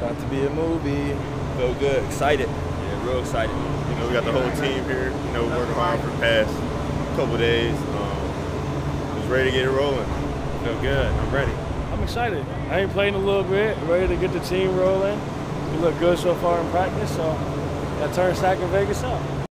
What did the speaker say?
About to be a movie. Feel good, excited. Yeah, real excited. You know, we got the whole team here, you know, working hard for the past couple days. Just ready to get it rolling. Feel good, I'm ready. I'm excited. I ain't playing a little bit, ready to get the team rolling. We look good so far in practice, so I turn Sac and Vegas up.